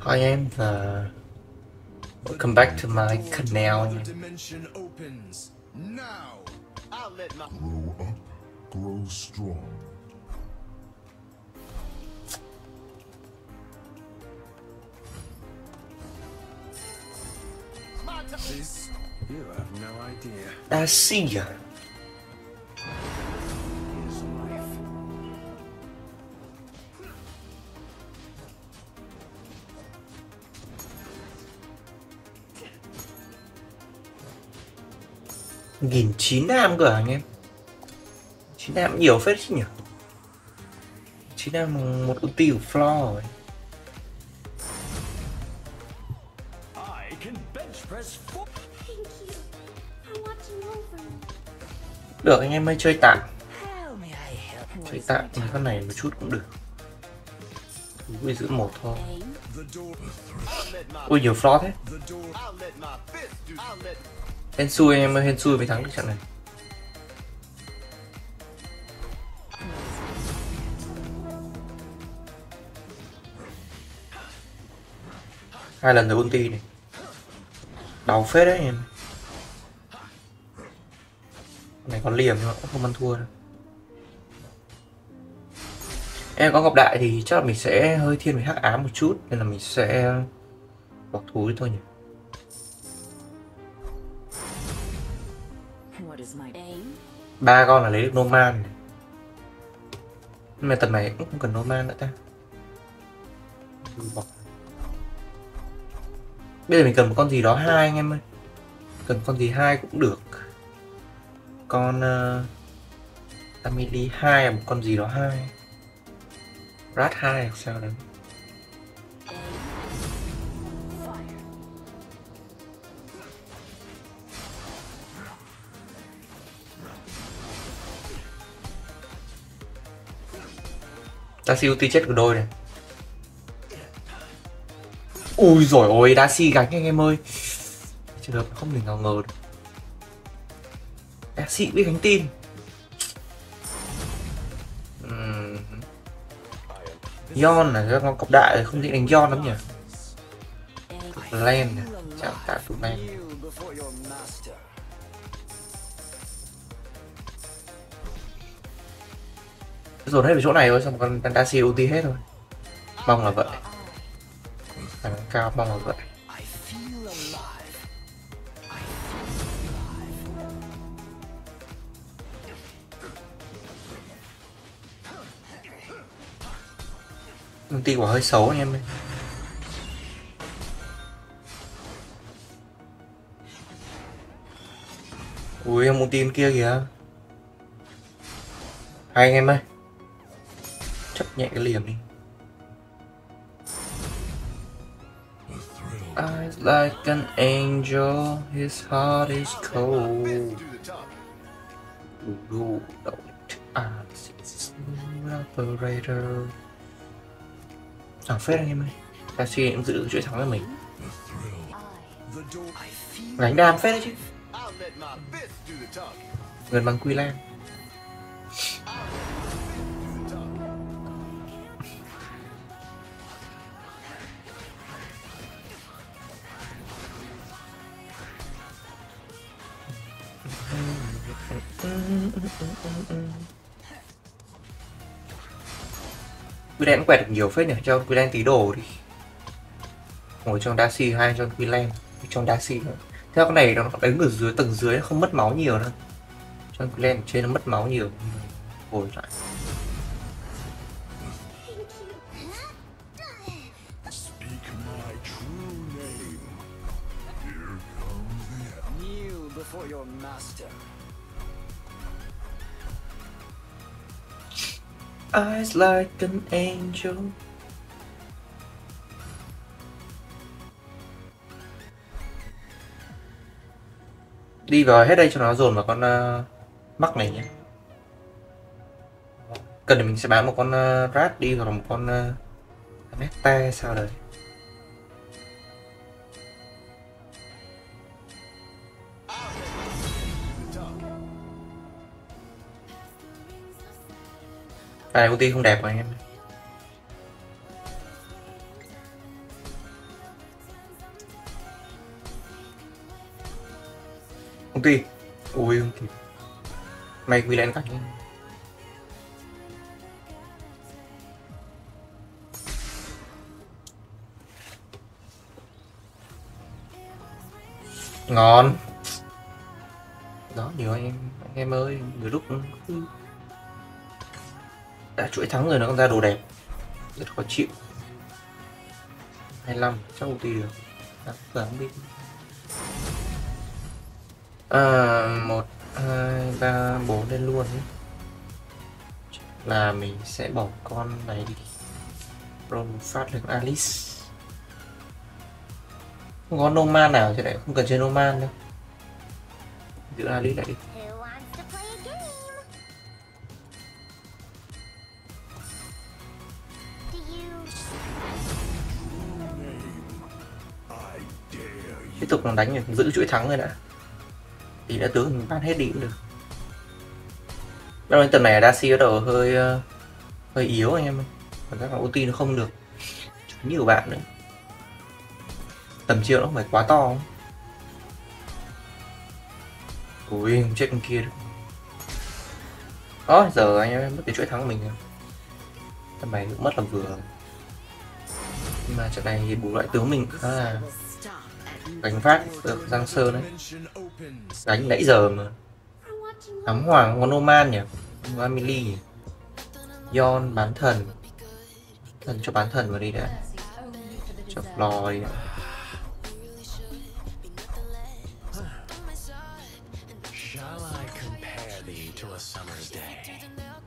Hi em và welcome back to my canal. Grow up, grow strong. This, you have no idea. Darcy à? His life. Nghìn chín nam cơ à anh em? 9 nam nhiều phết chứ nhỉ? 9 nam một ulti của floor rồi. I can bench press four. Thank you. I'm watching over you. Được anh em ơi, chơi tạm. How may I help? Chơi tạm thì con này một chút cũng được. Ui giữ một thôi. Ui nhiều floor thế. Hên xui anh em ơi, hên xui mới thắng được trận này. Hai lần rồi ulti này. Đau phết đấy anh em. Con này còn liềm nhưng mà cũng không ăn thua đâu. Em có gặp đại thì chắc là mình sẽ hơi thiên về hắc ám một chút, nên là mình sẽ bỏ thú đi thôi nhỉ. What is my aim? 3 con là lấy được Noman này. Nhưng mà tầm này cũng không cần Noman nữa ta. Bỏ. Bây giờ mình cần một con gì đó hai anh em ơi. Cần con gì hai cũng được. Con Amelie 2 là một con gì đó hai. Rat 2 hoặc sao đấy. Darcy ulti chết của đôi này. Ui rồi ôi, Darcy gánh anh em ơi. Trường hợp không thể nào ngờ được. Darcy biết gánh team. Yon là do con cọc đại không thể đánh Yon lắm nhỉ. Len này, chạm tạ tụi này. Kneel before your master. Dồn hết vào chỗ này thôi, xong con Darcy ulti hết rồi. Mong là vậy. Khả năng cao mong là vậy. I feel alive. Ulti của hơi xấu anh em ơi. Ui em ulti bên kia kìa. Hai anh em ơi. Chấp nhẹ cái liềm đi. Eyes like an angel, his heart is cold. Ooh, don't ask, operator. Thằng phết anh em ơi. Darcy cũng giữ chuỗi thắng cho mình. Gánh đam phết đấy chứ. Gần bằng Quy Lan. Quy Lan cũng quẹt được nhiều phết nhỉ, cho Quy Lan tí đồ đi. Ngồi trong Darcy hay cho Quy Lan, trong Darcy nữa. Theo con này nó đánh ở dưới tầng dưới không mất máu nhiều đâu. Cho Quy Lan trên nó mất máu nhiều. Hồi lại. Speak my true name. Here comes the Kneel before your master. Eyes like an angel. Đi vào hết đây cho nó dồn vào con mắc này nhé. Cần thì mình sẽ bán một con rat đi, hoặc là một con meta sao đấy. Này ulti không đẹp rồi anh em. Không kịp. Ui không kịp. May quy lên cánh. Ngon. Đó nhiều anh em ơi, nhiều lúc đã chuỗi thắng rồi nó còn ra đồ đẹp, rất khó chịu. 25 chắc ulti được. Không biết. 1 2 3 4 lên luôn ấy. Là mình sẽ bỏ con này đi. Roll phát được Alice. Không có Noman nào chứ lại không cần chơi Noman đâu. Giữ Alice lại đi. Who wants to play a game? Do you? I dare you. Tiếp tục đánh rồi, giữ chuỗi thắng rồi đã. Thì đã tướng mình bán hết đi cũng được. Bắt đầu tầm này Darcy bắt đầu hơi yếu anh em ơi. Cảm giác là ulti nó không được nhiều bạn nữa. Tầm chiều nó không phải quá to không? Ui không chết con kia được. Đó giờ anh em mất cái chuỗi thắng của mình rồi. Tầm này cũng mất là vừa. Nhưng mà trận này thì bù lại tướng mình khá là đánh phát được Giang Sơn đấy. Đánh nãy giờ mà. I'm watching Ám Hoàng con Oman nhỉ? Con Amelie nhỉ? Yon bán thần. Thần cho bán thần vào đi đã. Cho Floyd đi đã. Shall I compare thee to a summer's day?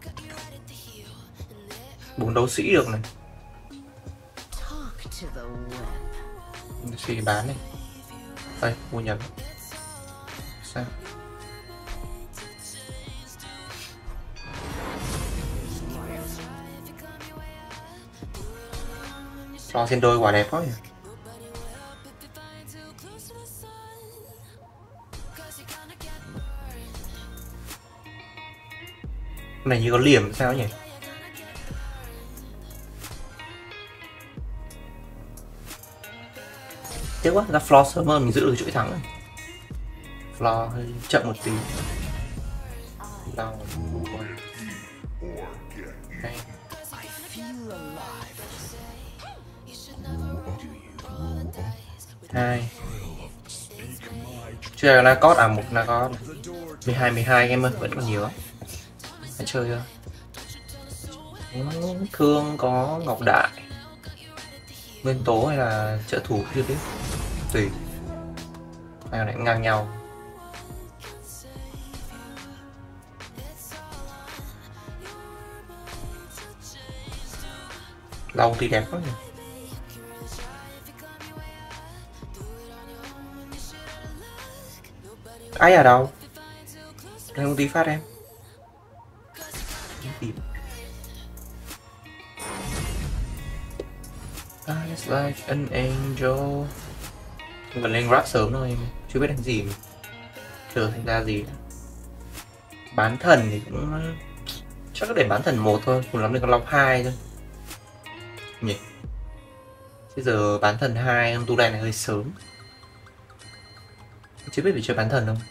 4 đấu sĩ được này. Talk to the whip. Suy bán này. Đây, mua nhầm. Sao? Cho xin đôi quả đẹp quá nhỉ. Này như có liềm sao nhỉ? Tiếc quá, ra floor sớm hơn mình giữ được chuỗi thắng này. Floor hơi chậm một tí. Floor đây. I feel alive. 2 chơi là code một là có 12 em ơi, vẫn còn nhiều lắm. Hãy chơi chưa? Thương có Ngọc Đại, Nguyên Tố hay là trợ thủ chưa biết, tùy. Hai này ngang nhau. Lâu thì đẹp quá nhỉ. Ai ở đâu? Đây công ty phát em. Tìm. Eyes like an angel. Không cần lên rap sớm thôi em. Chưa biết đánh gì mà. Chờ thành ra gì. Bán thần thì cũng chắc có để bán thần 1 thôi, cùng lắm thì còn lọc 2 thôi nhỉ. Bây giờ bán thần 2 con tu này hơi sớm. Chưa biết phải chơi bán thần không.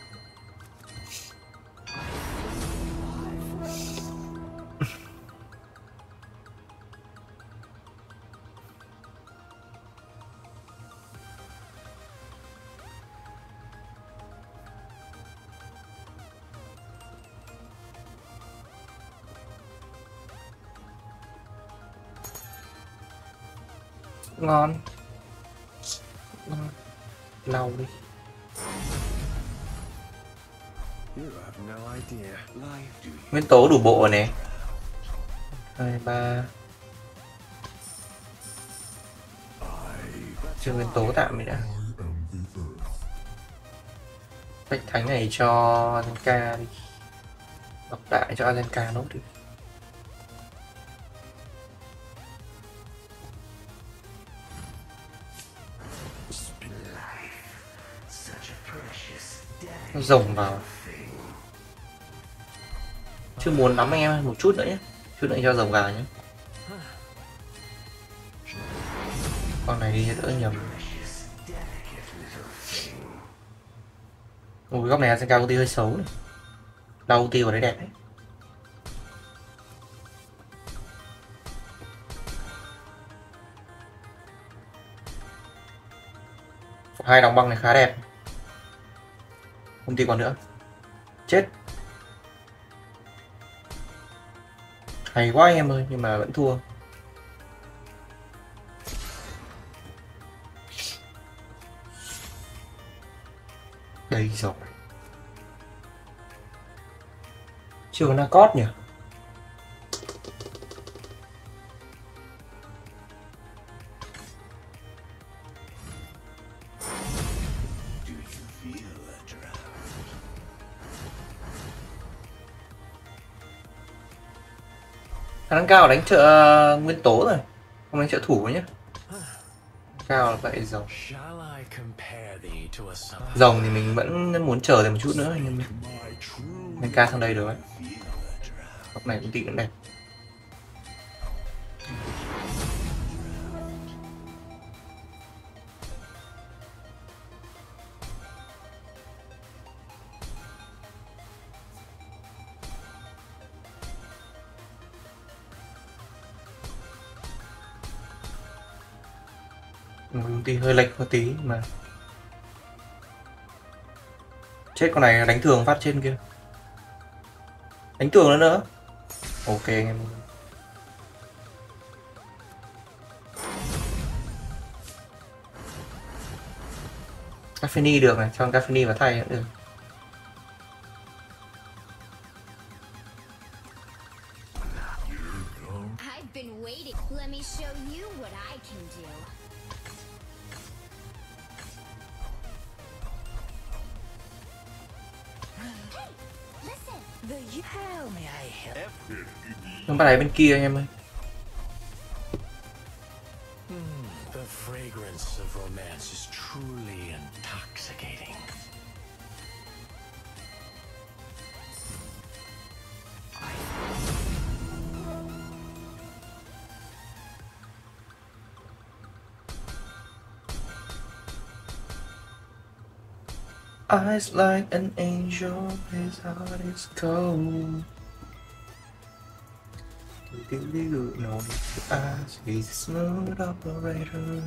Ngon. Ngon. Lau đi. Nguyên tố đủ bộ rồi nè. 2, 3. Chơi nguyên tố tạm đi đã. Bách thánh này cho Azenka đi. Ngọc đại cho Azenka nốt đi. Nó rồng vào. Chưa muốn lắm anh em, một chút nữa nhé. Chút nữa cho rồng vào nhé. Con này đi đỡ nhầm. Ôi, góc này Azenka ulti hơi xấu này. Đau ulti vào đấy đẹp đấy. Hai đóng băng này khá đẹp. Không tí còn nữa. Chết. Hay quá em ơi, nhưng mà vẫn thua. Đây rồi. Chưa có Narcos nhỉ? Khả năng cao đánh trợ nguyên tố rồi, không đánh trợ thủ nhé. Cao là vậy rồi. Shall I compare thee to a summer? Rồng thì mình vẫn muốn chờ thêm một chút nữa, nhưng mình ca sang đây được đấy. Góc này cũng tí cũng đẹp. Tí hơi lệch một tí mà. Chết, con này đánh thường phát trên kia. Đánh thường nữa nữa. Ok anh em. Caffeine được này, cho Caffeine vào thay cũng được. I've been waiting. Let me show you what I can do. Hey, listen. The how may I help? Nhưng bắt đáy bên kia anh em ơi. The fragrance of romance is truly intoxicating. Eyes like an angel, his heart is cold. No need to ask, he's a smooth operator.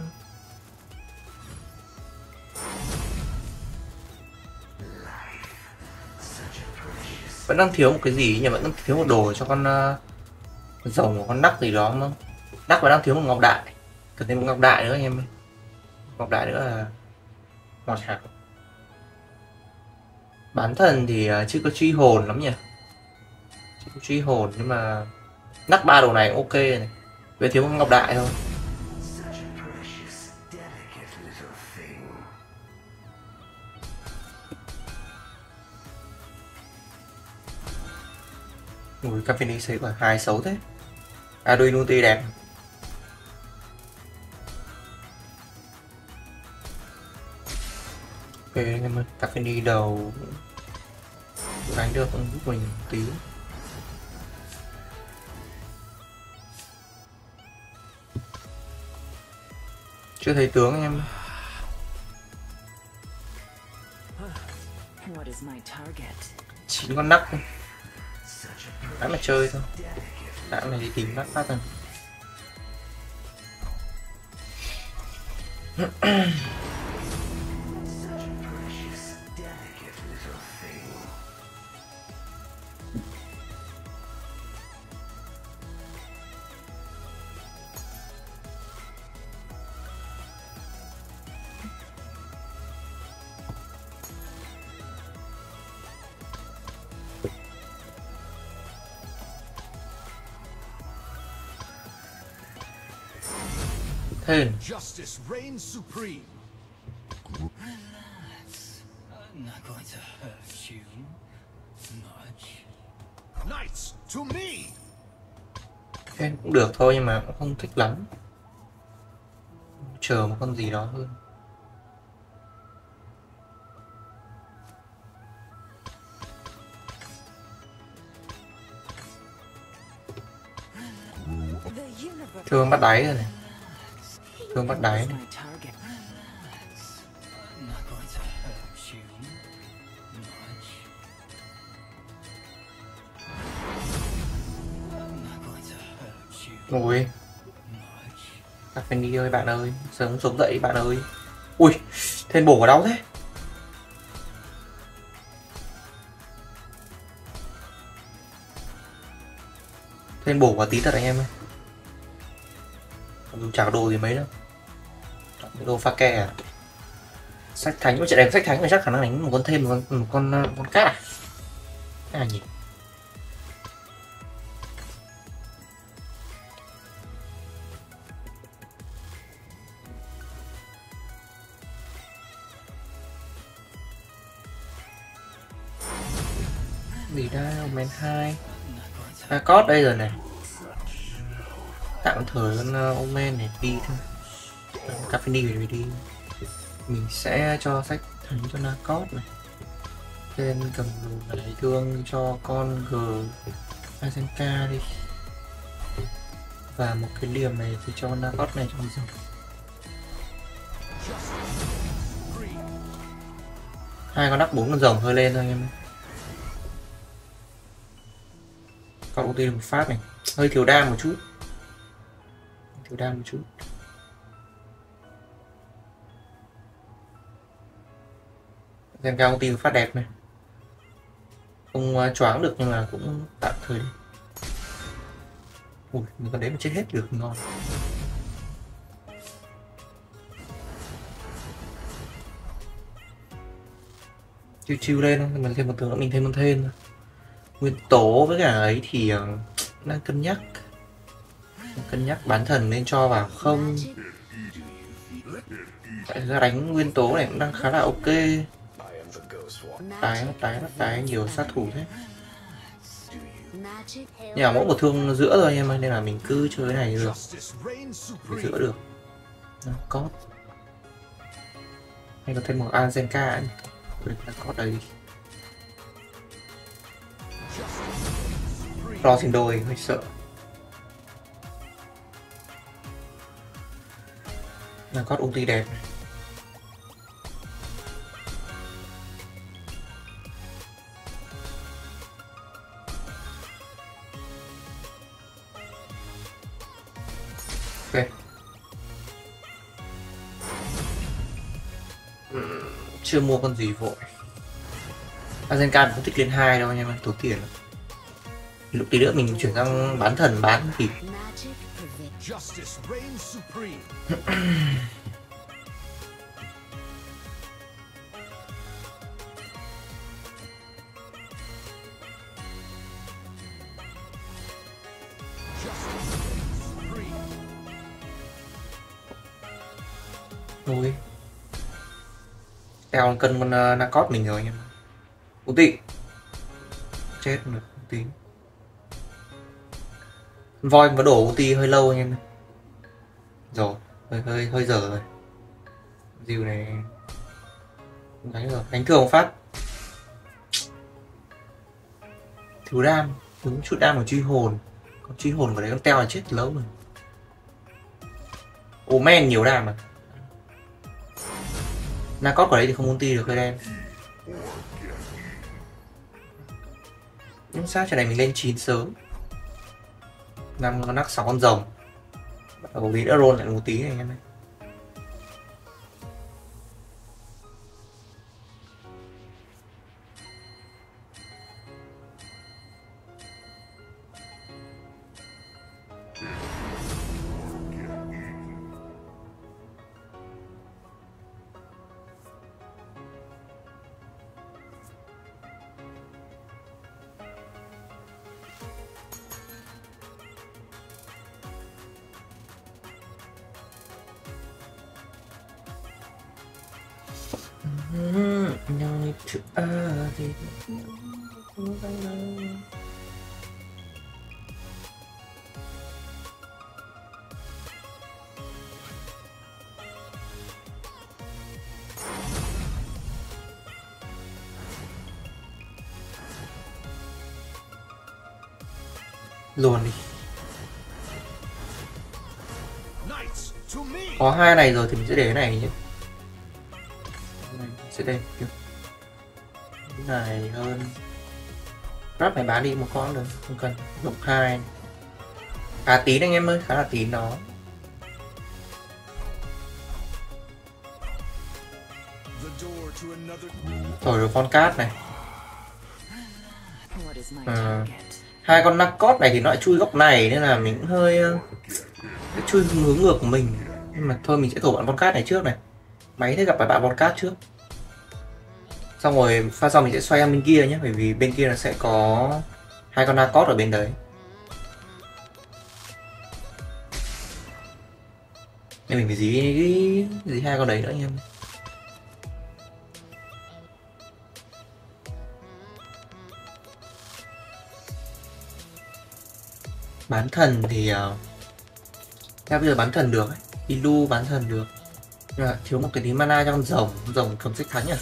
Vẫn đang thiếu một cái gì nhỉ? Vẫn đang thiếu một đồ cho con rồng của con nắc gì đó không? Nắc vẫn đang thiếu một ngọc đại. Cần thêm một ngọc đại nữa anh em ơi. Ngọc đại nữa là ngọt hạt. Bán thần thì chưa có truy hồn lắm nhỉ. Chưa có truy hồn nhưng mà nắc ba đồ này cũng ok này. Về thiếu một ngọc đại thôi. Ui, Caffeine xây quả 2 xấu thế. Arduino ulti đẹp. Ok anh em ơi, Caffeine đầu đánh được giúp mình một tí. Chưa thấy tướng anh em. What is my target? 9 con nắc thôi. Đã mà chơi thôi. Đã mà đi tìm nắc phát rồi. Thế Justice reigns supreme. I'm not going to hurt you much. Knights to me. thế cũng được thôi nhưng mà cũng không thích lắm. Chờ một con gì đó hơn. The universe. Thương bắt đáy rồi này. Thương bắt đáy này. My target. I'm not going to hurt you Ôi, Stephanie ơi bạn ơi, sống dậy bạn ơi. Ui, thêm bổ vào đau thế. Thêm bổ vào tí thật anh em ơi. Dù chả có đồ gì mấy đâu. Cái đồ pha ke à. Sách thánh, nó chạy đánh sách thánh thì chắc khả năng đánh một con thêm một con cát à. Cái này nhỉ. Gì đây, men 2 cốt đây rồi này. Tạm thời con Omen này đi thôi. Caffeine rồi đi. Mình sẽ cho sách thánh cho Narcos này. Tên cầm đồ này thương cho con G Azenka đi. Và một cái liềm này thì cho Narcos này cho mình dùng. Hai con đắc 4 con rồng hơi lên thôi anh em. Con ulti một phát này, hơi thiếu đam một chút. Xem cao ulti một phát đẹp này. Không choáng được nhưng mà cũng tạm thời đi. Ui, mình con đấy mà chết hết được ngon. Chiêu lên thôi, mình thêm một tướng nữa, mình thêm một thêm. Nguyên tố với cả ấy thì đang cân nhắc bán thần nên cho vào không. Tại ra đánh nguyên tố này cũng đang khá là ok. Tái nhiều sát thủ thế. Nhưng mà mỗi một thương giữa thôi anh em ơi, nên là mình cứ chơi cái này được. Giữa được. Có. Hay có thêm một Azenka nhỉ. Là có đây. Lo xin đôi hơi sợ. Là có ulti đẹp này. Ok. Chưa mua con gì vội. Azenka không thích lên 2 đâu anh em ơi, tốn tiền lắm. Lúc tí nữa mình chuyển sang bán thần bán thì ôi teo cân con Narcos mình rồi anh em. Ulti chết được ulti. Voi có đổ ulti hơi lâu anh em. Rồi hơi dở rồi. Diều này đánh rồi, đánh thường một phát. Thiếu đam, đúng chút đam của truy hồn. Con truy hồn của đấy con teo là chết lâu rồi. Omen nhiều đam mà. Narcos của đấy thì không ulti được hơi đen. Nhưng sao trận này mình lên 9 sớm. 5 con nắc 6 con rồng. Bắt đầu tí đã roll lại một tí này anh em ơi. Luôn đi. Có hai này rồi thì mình sẽ để cái này nhé. Sẽ đây cái này hơn. Rắp này bán đi một con rồi, không cần. Lục 2 Khá tín anh em ơi, khá là tín đó. The door to another. Thổi được con cát này. What is my Ờ. target? Hai con Narcot này thì nó lại chui góc này nên là mình cũng hơi chui hướng ngược của mình. Nhưng mà thôi mình sẽ thổi bạn con cát này trước này. Máy thế gặp phải bạn con cát trước. Xong rồi pha sau mình sẽ xoay sang bên kia nhé, bởi vì bên kia nó sẽ có hai con Narcot ở bên đấy. Nên mình phải dí hai con đấy nữa anh em. Bán thần thì theo bây giờ bán thần được ấy. Ilu bán thần được. Nhưng mà thiếu một cái tí mana cho con rồng cầm xích thánh à.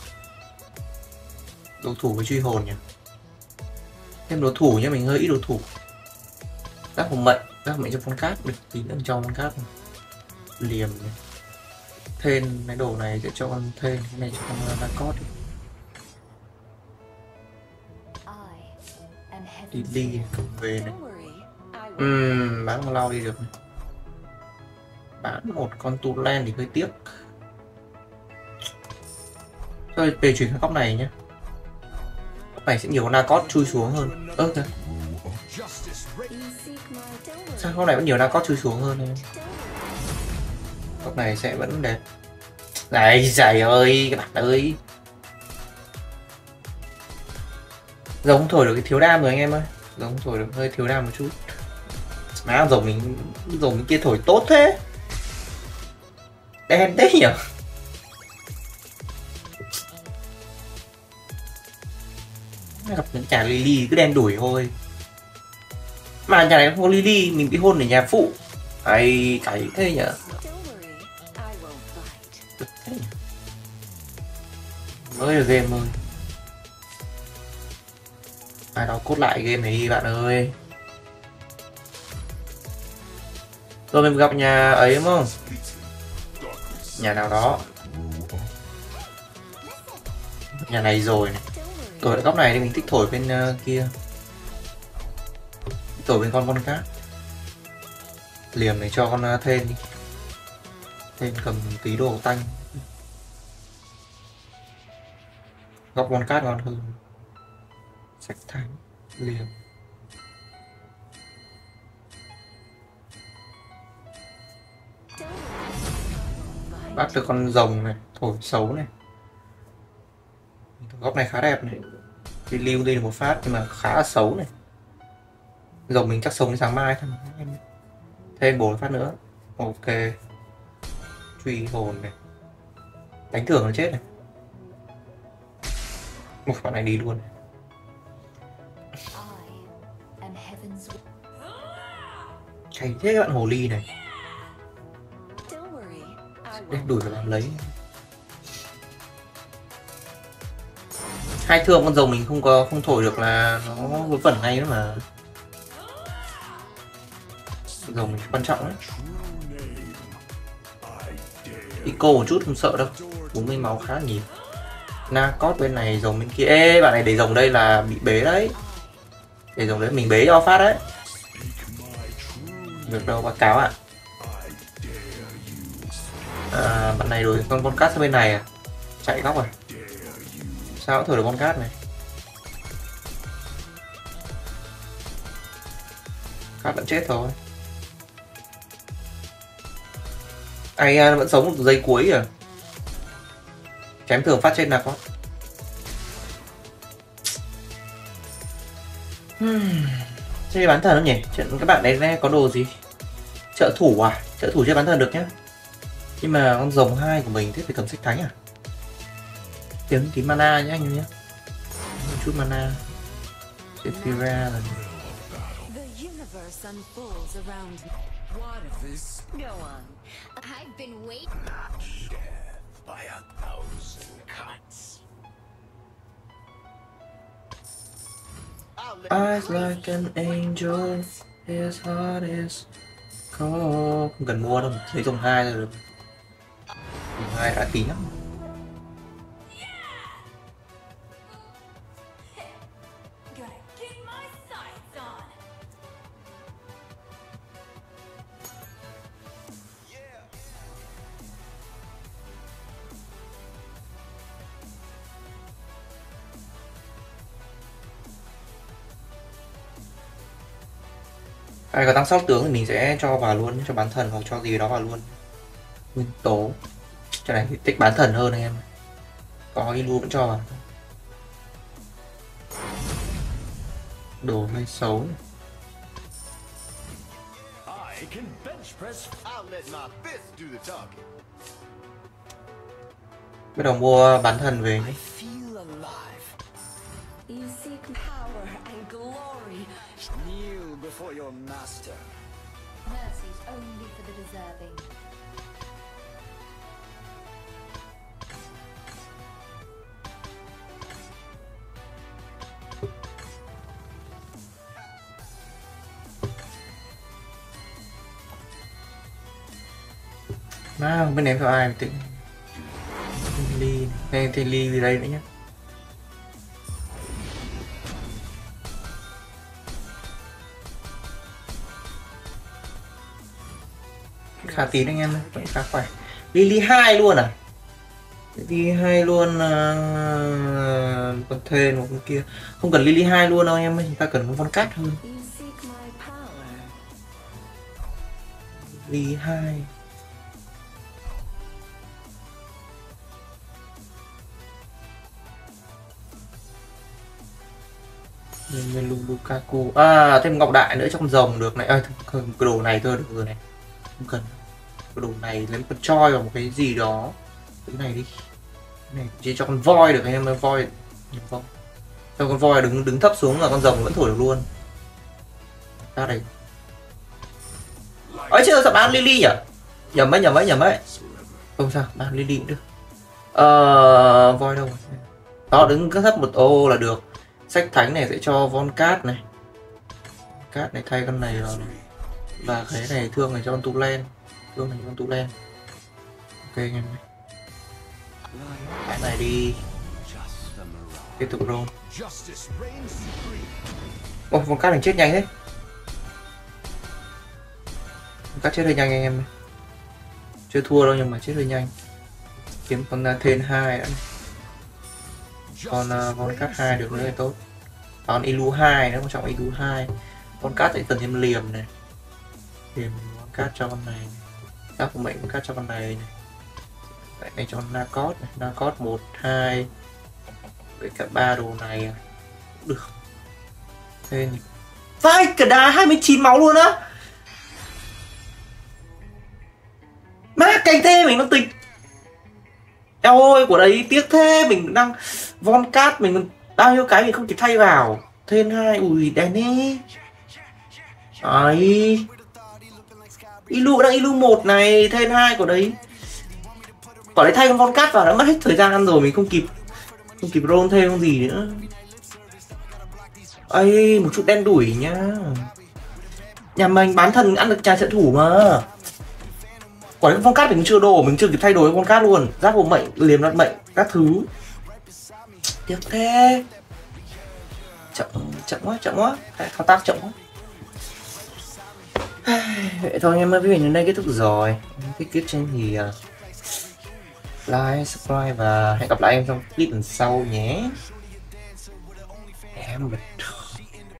Đối thủ với truy hồn nhỉ. Thêm đối thủ nhá, mình hơi ít đối thủ. Giác hồn mệnh cho con cát được tí nữa cho con cát này. Liềm này. Thên cái đồ này sẽ cho con thên, cái này cho con Narcot đi. Đi cầm về này. Don't worry, I will. Bán con lao đi được này. Bán một con tu len thì hơi tiếc. Rồi về chuyển sang góc này nhé. Góc này sẽ nhiều con Narcot chui xuống hơn. Kìa. Justice reigns. You seek my don't worry. Sao góc này vẫn nhiều Narcot chui xuống hơn em. Góc này sẽ vẫn đẹp. Này trời ơi các bạn ơi. Rồng không thổi được cái thiếu đam rồi anh em ơi. Rồng không thổi được hơi thiếu đam một chút. Má rồng mình kia thổi tốt thế. Đen thế nhỉ. Gặp những chàng Lily cứ đen đuổi thôi. Mà nhà này không có Lily, mình bị hôn ở nhà phụ. Ai cày thế nhỉ. Don't worry, I won't bite. Cực thế nhỉ. Mới là game ơi. Ai đó cốt lại game này đi bạn ơi. Rồi mình gặp nhà ấy đúng không? Nhà nào đó. Nhà này rồi này. Thổi ở góc này thì mình thích thổi bên kia. Thổi bên con cát. Liềm này cho con thên đi. Thên cầm tí đồ tanh. Góc con cát ngon hơn. Sạch thánh. Liềm. Bắt được con rồng này, thổi xấu này. Góc này khá đẹp này. Đi lưu đi được một phát nhưng mà khá là xấu này. Rồng mình chắc sống đến sáng mai thôi. Thêm 4 phát nữa. Ok. Truy hồn này. Đánh thưởng nó chết này. Một bạn này đi luôn. Chay thế các bạn hồ ly này. Don't worry, I Để won't đuổi vào làm lấy. Hai thương con rồng mình không thổi được là nó vớ vẩn ngay nữa mà. Rồng mình quan trọng đấy. Eco một chút không sợ đâu. 40 máu khá là nhiều. Narcot bên này, rồng bên kia. Ê bạn này để rồng đây là bị bế đấy. Để rồng đấy mình bế cho phát đấy. Được đâu báo cáo ạ. Bạn này rồi con cát sang bên này à. Chạy góc rồi. Sao cũng thổi được con cát này. Cát vẫn chết thôi. Ai vẫn sống một giây cuối à. Chém thường phát trên nào con. Chơi bán thần không nhỉ? Chuyện các bạn đấy có đồ gì? Trợ thủ à? Trợ thủ chơi bán thần được nhá. Nhưng mà con rồng 2 của mình thế phải cầm xích thánh à? Tiếng tí mana nhá anh nhé. Một chút mana. Sephira là The universe unfolds around me. What if this Go on. I've been waiting. By 1,000 cuts. eyes like an angel, his heart is cold. Không cần mua đâu, thấy dòng 2 rồi được. Dòng 2 đã tí lắm. Ai có tăng sóc tướng thì mình sẽ cho vào luôn, cho bán thần hoặc cho gì đó vào luôn. Nguyên tố cho này thì tích bán thần hơn anh em, có Ilu vẫn cho vào. Đồ hơi xấu. I can bench press. I'll let my fist do the talking. Bắt đầu mua bán thần về nhé. Feel alive. You seek power and glory. Kneel before your master. Mercy's only for the deserving. Má không biết ném cho ai mà tĩnh. Ly này thì ly gì đây nữa nhé. Khá tí anh em, vẫn khá khỏe. Lily 2 luôn à? Lily 2 luôn con thê một con kia. Không cần Lily 2 luôn đâu anh em ơi, chúng ta cần con cát hơn. You seek my power. Lily 2. Melu Lukaku. À thêm ngọc đại nữa trong rồng được này. À, cái đồ này thôi được rồi này. Không cần. Cái đồ này lấy con choi vào một cái gì đó. Cái này đi. Cái này chỉ cho con voi được anh em ơi, voi. Cho con voi đứng thấp xuống là con rồng vẫn thổi được luôn. Ra đây. Ấy chưa sao bán Lily nhỉ? Nhầm ấy. Không sao, bán Lily cũng được. Voi đâu? Đó đứng thấp một ô là được. Sách thánh này sẽ cho Von Cát này. Cát này thay con này vào này. Và cái này thương này cho con Tu Len. Thương này cho con Tu Len. Ok anh em. Cái này đi. Tiếp tục roll. Ồ, Von Cát này chết nhanh thế. Von Cát chết hơi nhanh anh em. Chưa thua đâu nhưng mà chết hơi nhanh. Kiếm con Thên 2 đã. Con Von Cát 2 được nữa là tốt. Còn Ilu 2 nữa, quan trọng Ilu 2. Con cát sẽ cần thêm liềm này. Liềm con cát cho con này. Các của mệnh con cát cho con này này. Vậy này cho con Narcos này, Narcos 1 2. Với cả 3 đồ này cũng được. Thế này. Vai cả đá 29 máu luôn á. Má cành thế mình nó tịch. Eo ơi của đấy tiếc thế, mình đang Von Cát mình bao nhiêu cái mình không kịp thay vào. Thêm 2 ui đèn đi. Đấy. Ilu đang Ilu 1 này, thêm 2 của đấy. Quả đấy thay con Von Cát vào đã mất hết thời gian rồi, mình không kịp roll thêm con gì nữa. Ây, một chút đen đủi nhá. Nhà mình bán thần ăn được trà trận thủ mà. Quả đấy Von Cát mình chưa đồ, mình chưa kịp thay đổi Von Cát luôn. Giáp hộ mệnh, liềm đoạt mệnh, các thứ. Tiếc thế. Chậm quá. Thao tác chậm quá. Vậy thôi anh em ơi, video đến đây kết thúc rồi. Thích clip trên thì like, subscribe và hẹn gặp lại em trong clip lần sau nhé. Em mệt.